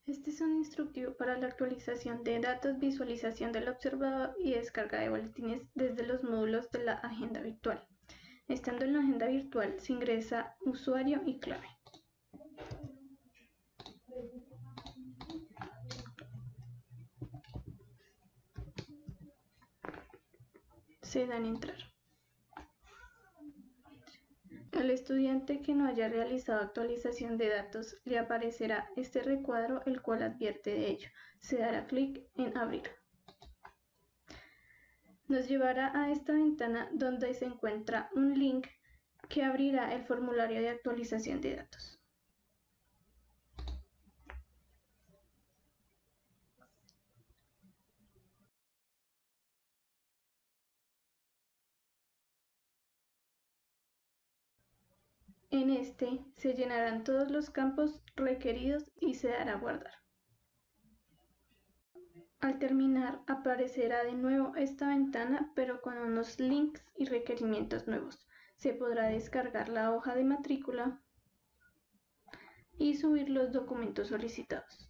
Este es un instructivo para la actualización de datos, visualización del observador y descarga de boletines desde los módulos de la agenda virtual. Estando en la agenda virtual, se ingresa usuario y clave. Se dan entrar. Al estudiante que no haya realizado actualización de datos le aparecerá este recuadro, el cual advierte de ello. Se dará clic en abrir. Nos llevará a esta ventana donde se encuentra un link que abrirá el formulario de actualización de datos. En este se llenarán todos los campos requeridos y se dará a guardar. Al terminar aparecerá de nuevo esta ventana, pero con unos links y requerimientos nuevos. Se podrá descargar la hoja de matrícula y subir los documentos solicitados.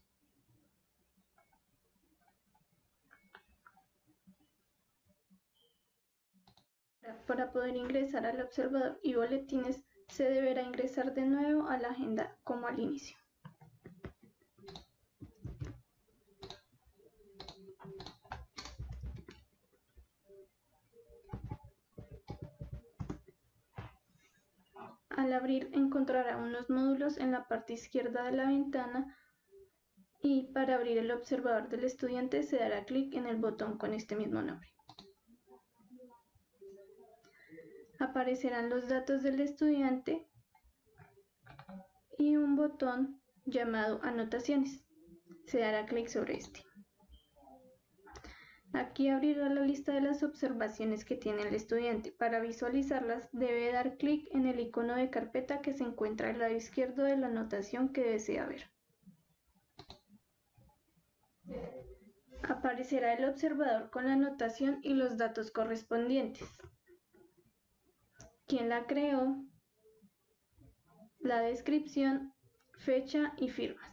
Para poder ingresar al observador y boletines, se deberá ingresar de nuevo a la agenda como al inicio. Al abrir encontrará unos módulos en la parte izquierda de la ventana y para abrir el observador del estudiante se dará clic en el botón con este mismo nombre. Aparecerán los datos del estudiante y un botón llamado Anotaciones. Se dará clic sobre este. Aquí abrirá la lista de las observaciones que tiene el estudiante. Para visualizarlas debe dar clic en el icono de carpeta que se encuentra al lado izquierdo de la anotación que desea ver. Aparecerá el observador con la anotación y los datos correspondientes. Quién la creó, la descripción, fecha y firmas.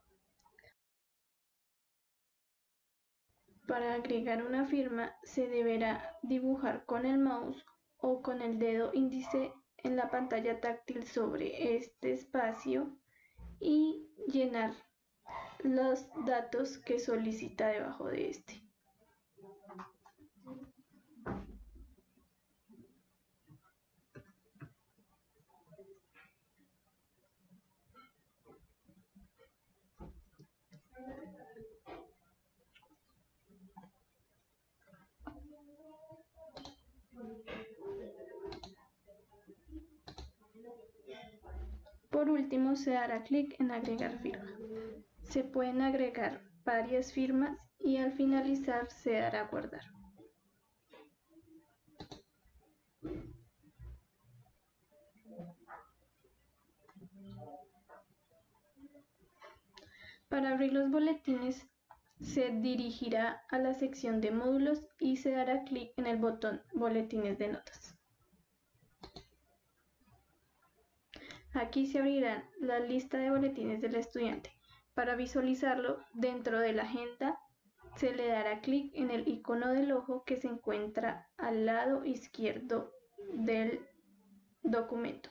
Para agregar una firma se deberá dibujar con el mouse o con el dedo índice en la pantalla táctil sobre este espacio y llenar los datos que solicita debajo de este. Por último, se dará clic en agregar firma. Se pueden agregar varias firmas y al finalizar se dará guardar. Para abrir los boletines, se dirigirá a la sección de módulos y se dará clic en el botón Boletines de notas. Aquí se abrirá la lista de boletines del estudiante. Para visualizarlo dentro de la agenda, se le dará clic en el icono del ojo que se encuentra al lado izquierdo del documento.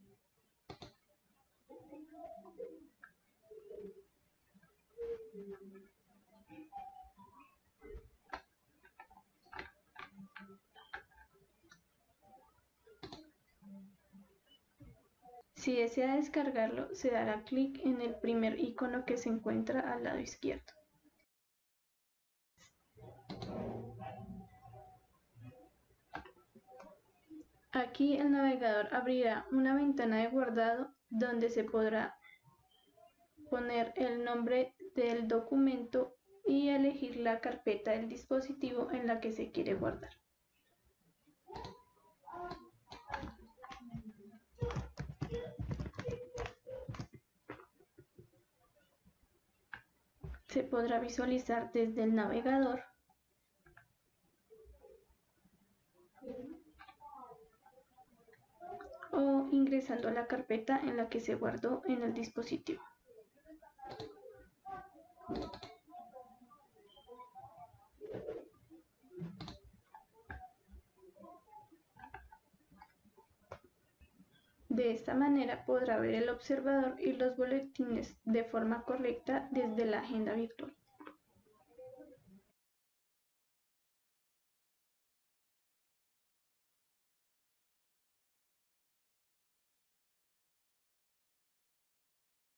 Si desea descargarlo, se dará clic en el primer icono que se encuentra al lado izquierdo. Aquí el navegador abrirá una ventana de guardado donde se podrá poner el nombre del documento y elegir la carpeta del dispositivo en la que se quiere guardar. Se podrá visualizar desde el navegador o ingresando a la carpeta en la que se guardó en el dispositivo. De esta manera podrá ver el observador y los boletines de forma correcta desde la agenda virtual.